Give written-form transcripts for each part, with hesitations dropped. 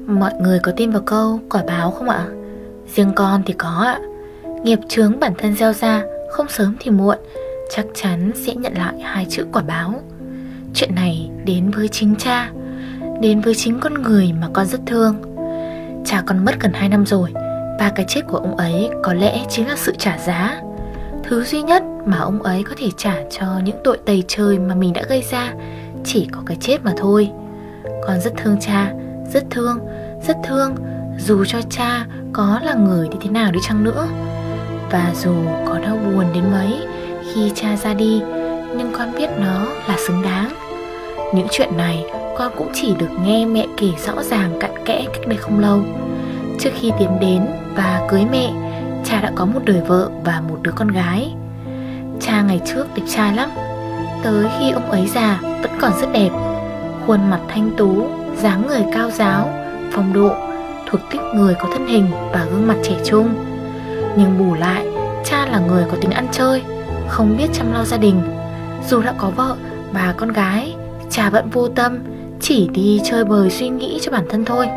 Mọi người có tin vào câu quả báo không ạ? Riêng con thì có ạ. Nghiệp chướng bản thân gieo ra, không sớm thì muộn chắc chắn sẽ nhận lại hai chữ quả báo. Chuyện này đến với chính cha, đến với chính con người mà con rất thương. Cha con mất gần 2 năm rồi, và cái chết của ông ấy có lẽ chính là sự trả giá. Thứ duy nhất mà ông ấy có thể trả cho những tội tày trời mà mình đã gây ra chỉ có cái chết mà thôi. Con rất thương cha, rất thương, dù cho cha có là người như thế nào đi chăng nữa. Và dù có đau buồn đến mấy khi cha ra đi, nhưng con biết nó là xứng đáng. Những chuyện này con cũng chỉ được nghe mẹ kể rõ ràng cặn kẽ cách đây không lâu. Trước khi tiến đến và cưới mẹ, cha đã có một đời vợ và một đứa con gái. Cha ngày trước đẹp trai lắm, tới khi ông ấy già vẫn còn rất đẹp. Khuôn mặt thanh tú, dáng người cao ráo, phong độ, thuộc tiếp người có thân hình và gương mặt trẻ trung. Nhưng bù lại, cha là người có tính ăn chơi, không biết chăm lo gia đình. Dù đã có vợ và con gái, cha vẫn vô tâm, chỉ đi chơi bời suy nghĩ cho bản thân thôi.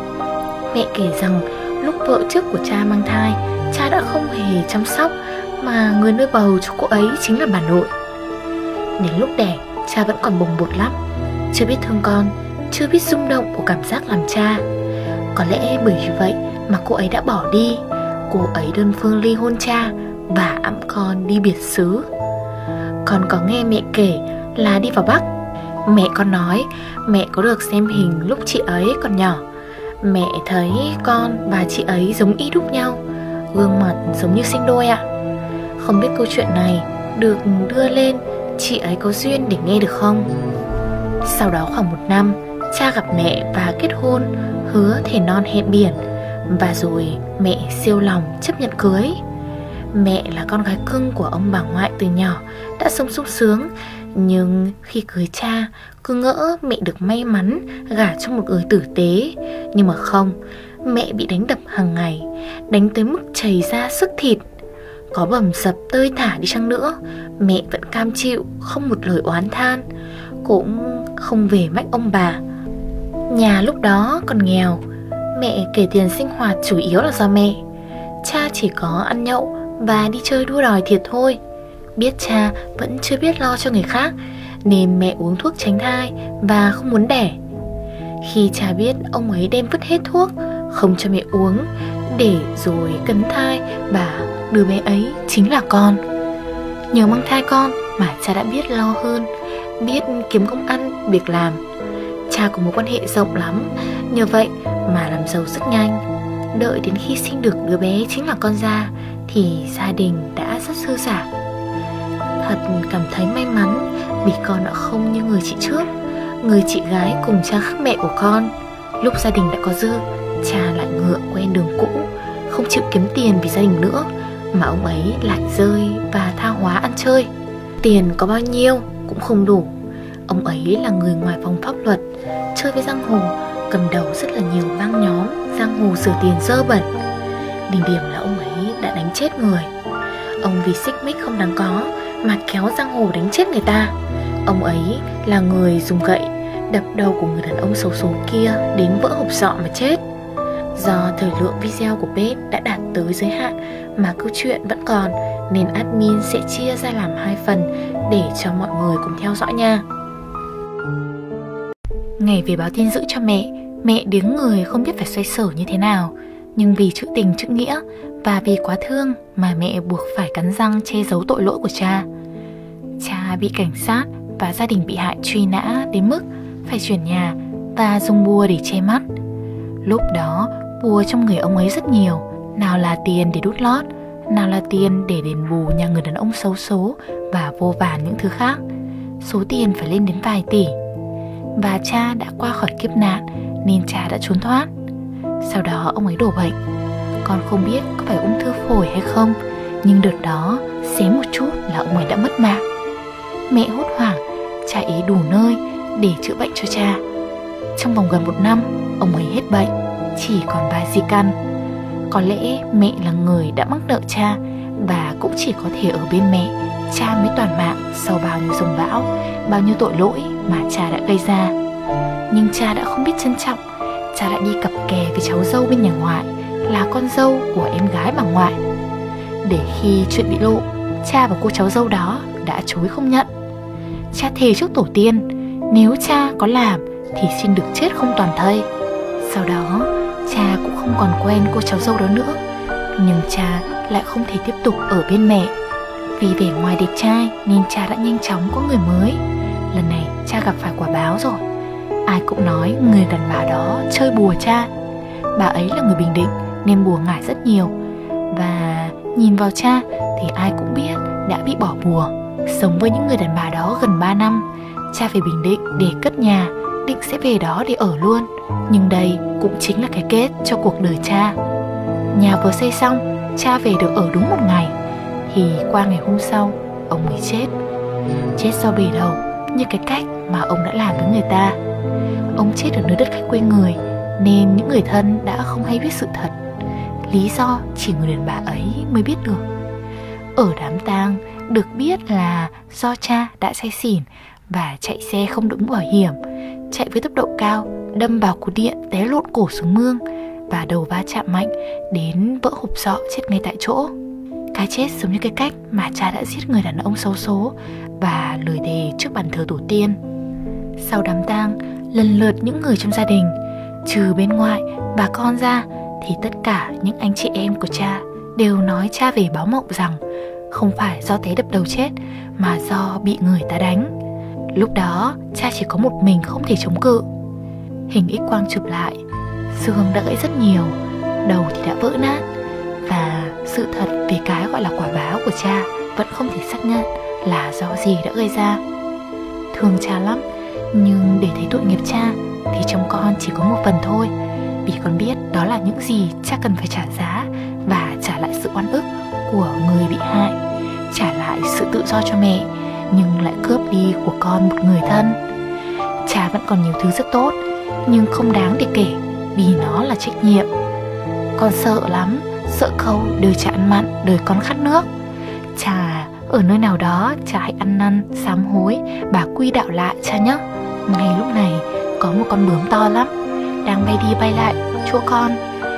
Mẹ kể rằng lúc vợ trước của cha mang thai, cha đã không hề chăm sóc, mà người nuôi bầu cho cô ấy chính là bà nội. Đến lúc đẻ, cha vẫn còn bồng bột lắm, chưa biết thương con, chưa biết rung động của cảm giác làm cha. Có lẽ bởi vì vậy mà cô ấy đã bỏ đi. Cô ấy đơn phương ly hôn cha và ẵm con đi biệt xứ. Con có nghe mẹ kể là đi vào Bắc. Mẹ con nói mẹ có được xem hình lúc chị ấy còn nhỏ. Mẹ thấy con và chị ấy giống y đúc nhau, gương mặt giống như sinh đôi ạ. Không biết câu chuyện này được đưa lên, chị ấy có duyên để nghe được không? Sau đó khoảng 1 năm, cha gặp mẹ và kết hôn, hứa thề non hẹn biển. Và rồi mẹ siêu lòng chấp nhận cưới. Mẹ là con gái cưng của ông bà ngoại từ nhỏ, đã sống sung sướng. Nhưng khi cưới cha, cứ ngỡ mẹ được may mắn gả cho một người tử tế. Nhưng mà không, mẹ bị đánh đập hàng ngày, đánh tới mức chảy ra sức thịt. Có bầm dập tơi thả đi chăng nữa, mẹ vẫn cam chịu, không một lời oán than, cũng không về mách ông bà. Nhà lúc đó còn nghèo, mẹ kể tiền sinh hoạt chủ yếu là do mẹ. Cha chỉ có ăn nhậu và đi chơi đua đòi thiệt thôi. Biết cha vẫn chưa biết lo cho người khác, nên mẹ uống thuốc tránh thai và không muốn đẻ. Khi cha biết ông ấy đem vứt hết thuốc, không cho mẹ uống, để rồi cấn thai và đứa bé ấy chính là con. Nhờ mang thai con mà cha đã biết lo hơn, biết kiếm công ăn, việc làm. Cha có mối quan hệ rộng lắm, nhờ vậy mà làm giàu rất nhanh. Đợi đến khi sinh được đứa bé chính là con ra thì gia đình đã rất dư dả. Thật cảm thấy may mắn vì con đã không như người chị trước, người chị gái cùng cha khác mẹ của con. Lúc gia đình đã có dư, cha lại ngựa quen đường cũ, không chịu kiếm tiền vì gia đình nữa, mà ông ấy lại rơi và tha hóa ăn chơi. Tiền có bao nhiêu cũng không đủ. Ông ấy là người ngoài vòng pháp luật, chơi với giang hồ, cầm đầu rất là nhiều băng nhóm giang hồ rửa tiền dơ bẩn. Đỉnh điểm là ông ấy đã đánh chết người. Ông vì xích mích không đáng có mà kéo giang hồ đánh chết người ta. Ông ấy là người dùng gậy đập đầu của người đàn ông xấu số kia đến vỡ hộp sọ mà chết. Do thời lượng video của page đã đạt tới giới hạn mà câu chuyện vẫn còn, nên admin sẽ chia ra làm 2 phần để cho mọi người cùng theo dõi nha. Ngày về báo tin dữ cho mẹ, mẹ điếng người không biết phải xoay sở như thế nào. Nhưng vì chữ tình chữ nghĩa và vì quá thương mà mẹ buộc phải cắn răng che giấu tội lỗi của cha. Cha bị cảnh sát và gia đình bị hại truy nã đến mức phải chuyển nhà và dùng bùa để che mắt. Lúc đó bùa trong người ông ấy rất nhiều, nào là tiền để đút lót, nào là tiền để đền bù nhà người đàn ông xấu số và vô vàn những thứ khác. Số tiền phải lên đến vài tỷ. Và cha đã qua khỏi kiếp nạn nên cha đã trốn thoát. Sau đó ông ấy đổ bệnh. Con không biết có phải ung thư phổi hay không, nhưng đợt đó xé một chút là ông ấy đã mất mạng. Mẹ hốt hoảng chạy ý đủ nơi để chữa bệnh cho cha. Trong vòng gần 1 năm, ông ấy hết bệnh, chỉ còn vài di căn. Có lẽ mẹ là người đã mắc nợ cha, và cũng chỉ có thể ở bên mẹ cha mới toàn mạng sau bao nhiêu dòng bão, bao nhiêu tội lỗi mà cha đã gây ra. Nhưng cha đã không biết trân trọng, cha lại đi cặp kè với cháu dâu bên nhà ngoại, là con dâu của em gái bà ngoại. Để khi chuyện bị lộ, cha và cô cháu dâu đó đã chối không nhận. Cha thề trước tổ tiên, nếu cha có làm thì xin được chết không toàn thây. Sau đó, cha cũng không còn quen cô cháu dâu đó nữa. Nhưng cha lại không thể tiếp tục ở bên mẹ. Vì vẻ ngoài đẹp trai nên cha đã nhanh chóng có người mới. Lần này cha gặp phải quả báo rồi. Ai cũng nói người đàn bà đó chơi bùa cha. Bà ấy là người Bình Định nên bùa ngải rất nhiều. Và nhìn vào cha thì ai cũng biết đã bị bỏ bùa. Sống với những người đàn bà đó gần 3 năm. Cha về Bình Định để cất nhà, định sẽ về đó để ở luôn. Nhưng đây cũng chính là cái kết cho cuộc đời cha. Nhà vừa xây xong, cha về được ở đúng 1 ngày. Thì qua ngày hôm sau, ông mới chết. Chết do bể đầu, như cái cách mà ông đã làm với người ta. Ông chết ở nơi đất khách quê người, nên những người thân đã không hay biết sự thật. Lý do chỉ người đàn bà ấy mới biết được. Ở đám tang được biết là do cha đã say xỉn và chạy xe không đội mũ bảo hiểm, chạy với tốc độ cao, đâm vào cột điện té lộn cổ xuống mương và đầu va chạm mạnh đến vỡ hộp sọ, chết ngay tại chỗ. Cái chết giống như cái cách mà cha đã giết người đàn ông xấu số và lời thề trước bàn thờ tổ tiên. Sau đám tang, lần lượt những người trong gia đình, trừ bên ngoại bà con ra, thì tất cả những anh chị em của cha đều nói cha về báo mộng rằng không phải do té đập đầu chết mà do bị người ta đánh. Lúc đó cha chỉ có một mình không thể chống cự. Hình X-quang chụp lại, xương đã gãy rất nhiều, đầu thì đã vỡ nát. Và sự thật về cái gọi là quả báo của cha vẫn không thể xác nhận là do gì đã gây ra. Thương cha lắm, nhưng để thấy tội nghiệp cha thì trong con chỉ có một phần thôi. Vì con biết đó là những gì cha cần phải trả giá, và trả lại sự oan ức của người bị hại, trả lại sự tự do cho mẹ, nhưng lại cướp đi của con một người thân. Cha vẫn còn nhiều thứ rất tốt, nhưng không đáng để kể vì nó là trách nhiệm. Con sợ lắm, sợ câu đời cha ăn mặn, đời con khát nước. Cha ở nơi nào đó cha hãy ăn năn, sám hối, bà quy đạo lại cha nhé. Ngay lúc này có một con bướm to lắm đang bay đi bay lại chỗ con.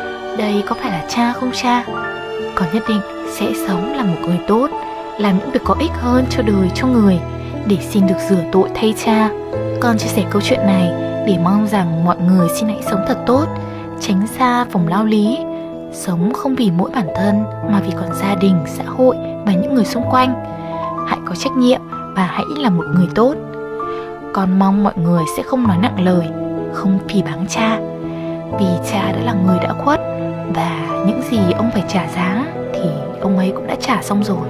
Đây có phải là cha không cha? Con nhất định sẽ sống là một người tốt, làm những việc có ích hơn cho đời, cho người, để xin được rửa tội thay cha. Con chia sẻ câu chuyện này để mong rằng mọi người xin hãy sống thật tốt, tránh xa vòng lao lý. Sống không vì mỗi bản thân mà vì còn gia đình, xã hội và những người xung quanh. Hãy có trách nhiệm và hãy là một người tốt. Con mong mọi người sẽ không nói nặng lời, không phỉ báng cha, vì cha đã là người đã khuất, và những gì ông phải trả giá thì ông ấy cũng đã trả xong rồi.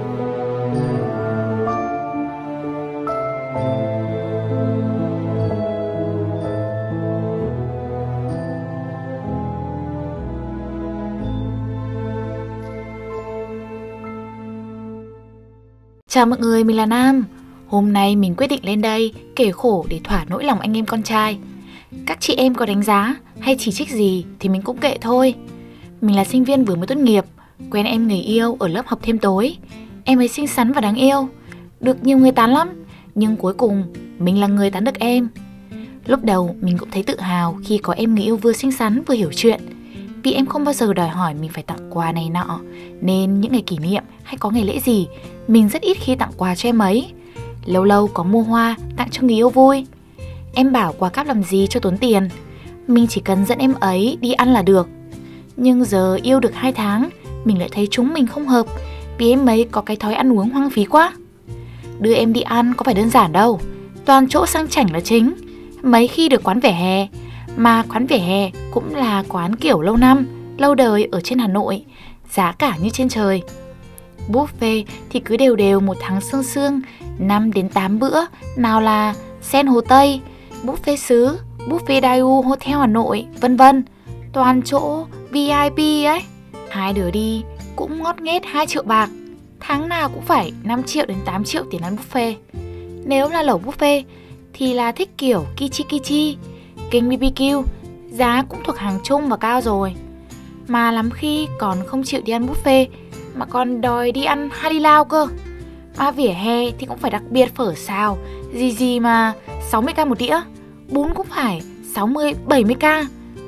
Chào mọi người, mình là Nam. Hôm nay mình quyết định lên đây kể khổ để thỏa nỗi lòng anh em con trai. Các chị em có đánh giá hay chỉ trích gì thì mình cũng kệ thôi. Mình là sinh viên vừa mới tốt nghiệp, quen em người yêu ở lớp học thêm tối. Em ấy xinh xắn và đáng yêu, được nhiều người tán lắm, nhưng cuối cùng mình là người tán được em. Lúc đầu mình cũng thấy tự hào khi có em người yêu vừa xinh xắn vừa hiểu chuyện. Vì em không bao giờ đòi hỏi mình phải tặng quà này nọ, nên những ngày kỷ niệm hay có ngày lễ gì, mình rất ít khi tặng quà cho em ấy. Lâu lâu có mua hoa tặng cho người yêu vui. Em bảo quà cáp làm gì cho tốn tiền, mình chỉ cần dẫn em ấy đi ăn là được. Nhưng giờ yêu được 2 tháng, mình lại thấy chúng mình không hợp, vì em ấy có cái thói ăn uống hoang phí quá. Đưa em đi ăn có phải đơn giản đâu, toàn chỗ sang chảnh là chính. Mấy khi được quán vỉa hè, mà quán vỉa hè cũng là quán kiểu lâu năm, lâu đời ở trên Hà Nội, giá cả như trên trời. Buffet thì cứ đều đều một tháng sương sương, 5 đến 8 bữa, nào là Sen Hồ Tây, buffet sứ, buffet Daewoo Hotel Hà Nội, vân vân. Toàn chỗ VIP ấy. 2 đứa đi cũng ngót nghét 2 triệu bạc, tháng nào cũng phải 5 triệu đến 8 triệu tiền ăn buffet. Nếu là lẩu buffet thì là thích kiểu Kichi Kichi, King BBQ, giá cũng thuộc hàng trung và cao rồi. Mà lắm khi còn không chịu đi ăn buffet mà còn đòi đi ăn Hai Đi Lao cơ. Mà vỉa hè thì cũng phải đặc biệt phở xào, gì gì mà 60k một đĩa, bún cũng phải 60-70k.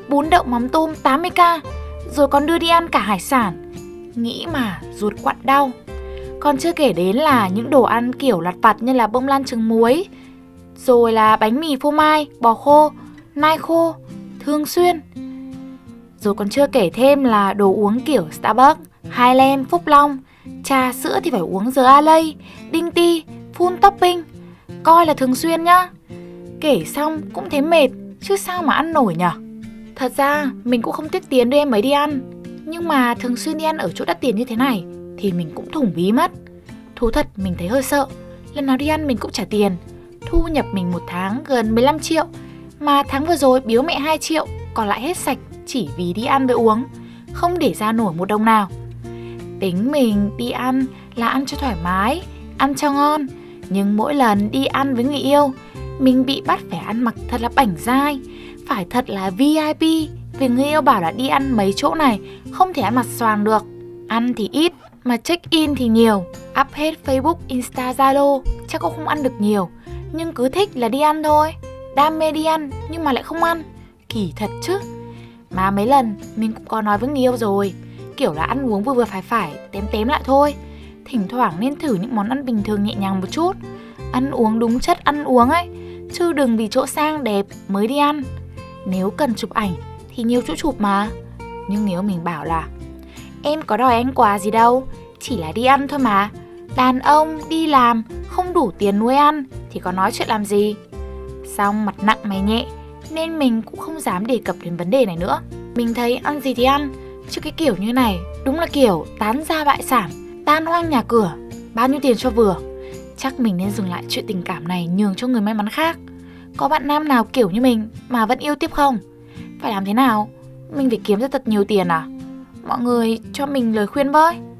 bún đậu mắm tôm 80k, rồi còn đưa đi ăn cả hải sản. Nghĩ mà ruột quặn đau. Còn chưa kể đến là những đồ ăn kiểu lặt vặt như là bông lan trứng muối, rồi là bánh mì phô mai, bò khô, nai khô, thường xuyên. Rồi còn chưa kể thêm là đồ uống kiểu Starbucks, Highland, Phúc Long, trà sữa thì phải uống The Alay, Đinh Ti, full topping. Coi là thường xuyên nhá. Kể xong cũng thấy mệt, chứ sao mà ăn nổi nhở. Thật ra mình cũng không tiếc tiền đưa em ấy đi ăn, nhưng mà thường xuyên đi ăn ở chỗ đắt tiền như thế này thì mình cũng thủng ví mất. Thú thật mình thấy hơi sợ. Lần nào đi ăn mình cũng trả tiền. Thu nhập mình một tháng gần 15 triệu, mà tháng vừa rồi biếu mẹ 2 triệu, còn lại hết sạch chỉ vì đi ăn với uống, không để ra nổi một đồng nào. Tính mình đi ăn là ăn cho thoải mái, ăn cho ngon. Nhưng mỗi lần đi ăn với người yêu, mình bị bắt phải ăn mặc thật là bảnh dai, phải thật là VIP, vì người yêu bảo là đi ăn mấy chỗ này không thể ăn mặc xoàng được. Ăn thì ít mà check in thì nhiều, up hết Facebook, Insta, Zalo, chắc cũng không ăn được nhiều, nhưng cứ thích là đi ăn thôi. Đam mê đi ăn nhưng mà lại không ăn, kỳ thật chứ. Mà mấy lần mình cũng có nói với người yêu rồi, kiểu là ăn uống vừa vừa phải, tém tém lại thôi. Thỉnh thoảng nên thử những món ăn bình thường nhẹ nhàng một chút, ăn uống đúng chất ăn uống ấy, chứ đừng vì chỗ sang đẹp mới đi ăn. Nếu cần chụp ảnh thì nhiều chỗ chụp mà. Nhưng nếu mình bảo là em có đòi anh quà gì đâu, chỉ là đi ăn thôi mà, đàn ông đi làm không đủ tiền nuôi ăn thì có nói chuyện làm gì. Xong mặt nặng mày nhẹ, nên mình cũng không dám đề cập đến vấn đề này nữa. Mình thấy ăn gì thì ăn, chứ cái kiểu như này đúng là kiểu tán gia bại sản, tan hoang nhà cửa, bao nhiêu tiền cho vừa. Chắc mình nên dừng lại chuyện tình cảm này, nhường cho người may mắn khác. Có bạn nam nào kiểu như mình mà vẫn yêu tiếp không? Phải làm thế nào? Mình phải kiếm ra thật nhiều tiền à? Mọi người cho mình lời khuyên với.